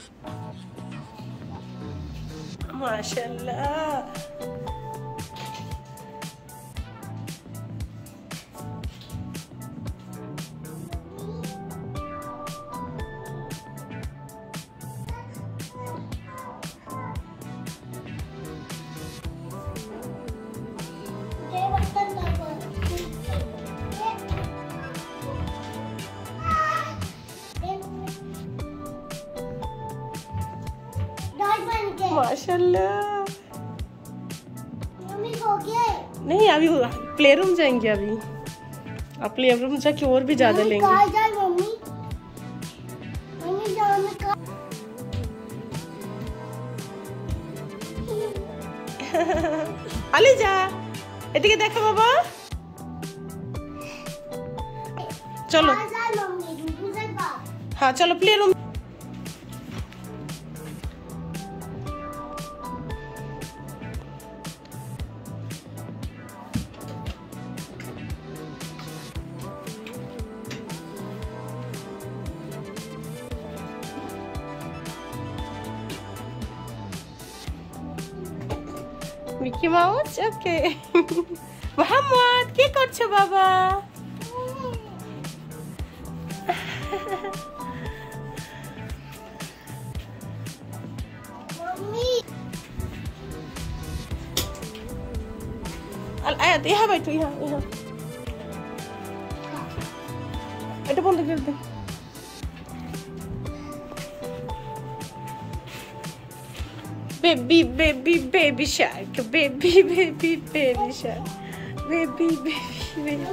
माशाल्लाह। माशाल्लाह। मम्मी हो गया? नहीं, अभी प्ले रूम जाएंगे। अभी अब प्ले रूम जाके और भी ज्यादा लेंगे। कहाँ जाए मम्मी? मम्मी जाओ मैं अली जा, এদিকে देखो बाबा। चलो हाँ चलो play room. Mickey Mouse okay. Mohammad কি করছো বাবা? मम्मी আয়াত ইহা ভাই তুই ইহা ইহা এটা বন্ধ করে দে। Baby, baby, baby shark, baby, baby, baby shark, baby, baby, baby.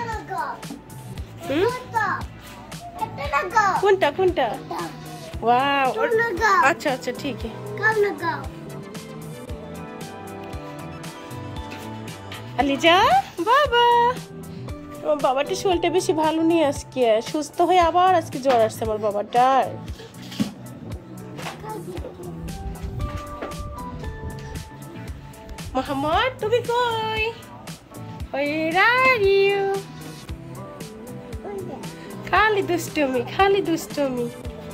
कुंटा कुंटा वाह। अच्छा अच्छा ठीक है। कब लगाओ? আলিজা বাবা, আমার বাবাটা শরীরটা বেশি ভালো নেই আজকে, সুস্থ হয়ে আবার আজকে জ্বর আসছে আমার বাবাটার। মোহাম্মদ তুমি কই? Where are you? খালি দুষ্টুমি খালি দুষ্টুমি।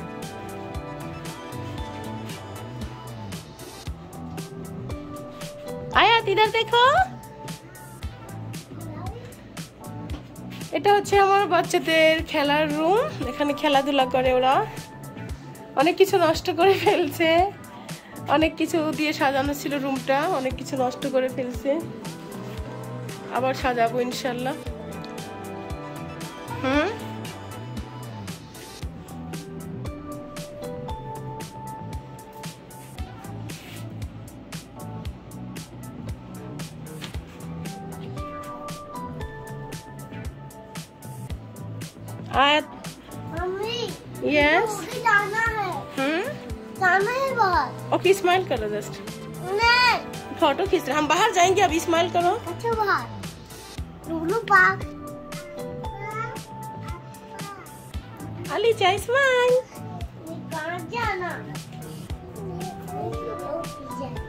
আয়াত ইধার দেখো। এটা হচ্ছে আমার বাচ্চাদের খেলার রুম। এখানে খেলাধুলা করে ওরা। অনেক কিছু নষ্ট করে ফেলছে, অনেক কিছু দিয়ে সাজানো ছিল রুমটা, অনেক কিছু নষ্ট করে ফেলছে। আবার সাজাবো ইনশাল্লাহ। आयत मम्मी यस जाना है। जाना है बाहर। ओके स्माइल करो जस्ट। नहीं फोटो खींच रहे हम बाहर जाएंगे। अभी स्माइल करो। अच्छा बाहर लुलू पार्क। अली जा स्माइल। कहाँ जाना?